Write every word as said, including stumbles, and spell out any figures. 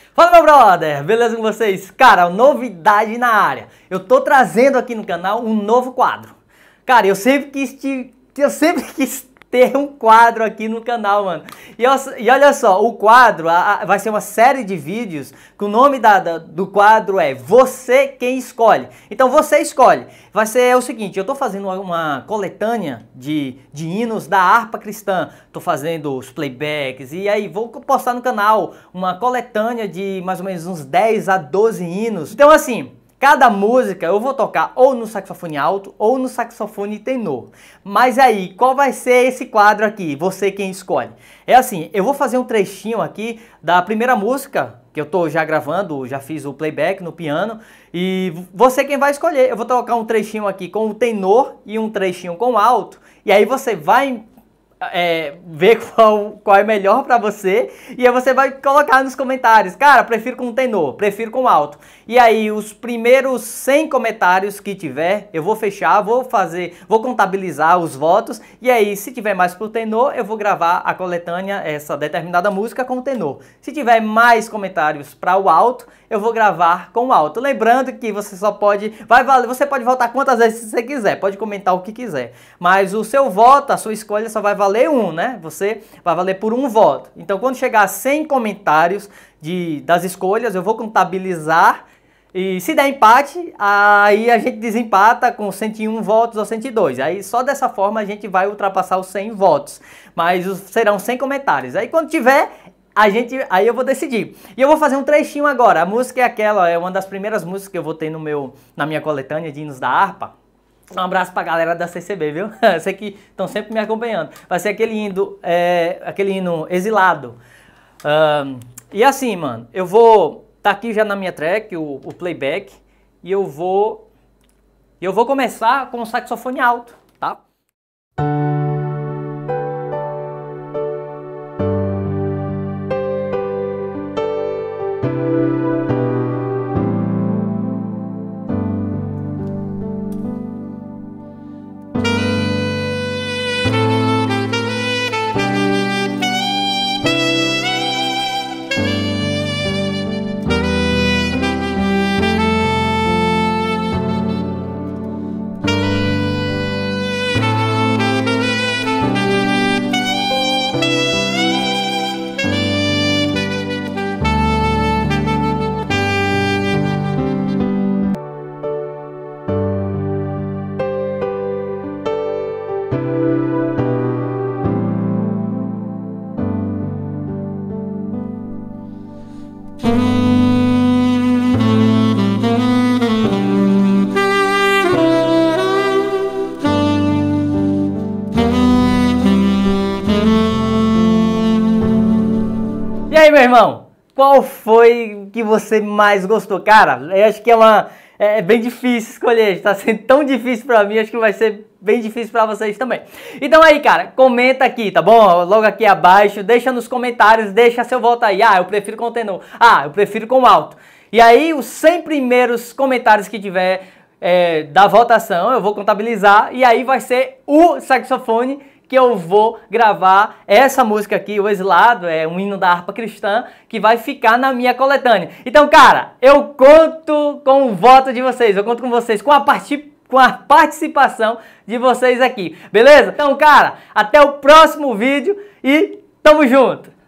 Fala, meu brother, beleza com vocês? Cara, novidade na área. Eu tô trazendo aqui no canal um novo quadro. Cara, eu sempre quis te... eu sempre quis ter um quadro aqui no canal, mano. E, e olha só, o quadro a, a, vai ser uma série de vídeos que o nome da, da, do quadro é Você Quem Escolhe. Então você escolhe. Vai ser o seguinte, eu tô fazendo uma coletânea de, de hinos da harpa cristã. Tô fazendo os playbacks e aí vou postar no canal uma coletânea de mais ou menos uns dez a doze hinos. Então assim... cada música eu vou tocar ou no saxofone alto ou no saxofone tenor. Mas aí, qual vai ser esse quadro aqui? Você quem escolhe. É assim, eu vou fazer um trechinho aqui da primeira música, que eu tô já gravando, já fiz o playback no piano. E você quem vai escolher. Eu vou tocar um trechinho aqui com o tenor e um trechinho com o alto. E aí você vai... É, ver qual, qual é melhor pra você e aí você vai colocar nos comentários, cara, prefiro com tenor, prefiro com alto. E aí os primeiros cem comentários que tiver, eu vou fechar, vou fazer, vou contabilizar os votos e aí se tiver mais pro tenor, eu vou gravar a coletânea, essa determinada música com o tenor. Se tiver mais comentários para o alto, eu vou gravar com o alto. Lembrando que você só pode, vai valer, você pode votar quantas vezes você quiser, pode comentar o que quiser, mas o seu voto, a sua escolha só vai valer valer um, né? Você vai valer por um voto. Então, quando chegar a cem comentários de, das escolhas, eu vou contabilizar e se der empate, aí a gente desempata com cento e um votos ou cento e dois. Aí só dessa forma a gente vai ultrapassar os cem votos. Mas serão cem comentários. Aí quando tiver, a gente, aí eu vou decidir. E eu vou fazer um trechinho agora. A música é aquela, é uma das primeiras músicas que eu vou ter no meu, na minha coletânea de hinos da harpa. Um abraço pra galera da C C B, viu? Sei que estão sempre me acompanhando. Vai ser aquele hino, é, aquele hino exilado. Um, e assim, mano, eu vou... tá aqui já na minha track, o, o playback. E eu vou... eu vou começar com o saxofone alto, tá? E aí, meu irmão, qual foi que você mais gostou? Cara, eu acho que é uma é bem difícil escolher, está sendo tão difícil para mim, acho que vai ser bem difícil para vocês também. Então aí, cara, comenta aqui, tá bom? Logo aqui abaixo, deixa nos comentários, deixa seu voto aí. Ah, eu prefiro com tenor. Ah, eu prefiro com alto. E aí, os cem primeiros comentários que tiver é, da votação, eu vou contabilizar e aí vai ser o saxofone que eu vou gravar essa música aqui, O Exilado, é um hino da harpa cristã, que vai ficar na minha coletânea. Então, cara, eu conto com o voto de vocês, eu conto com vocês, com a, parti com a participação de vocês aqui, beleza? Então, cara, até o próximo vídeo e tamo junto!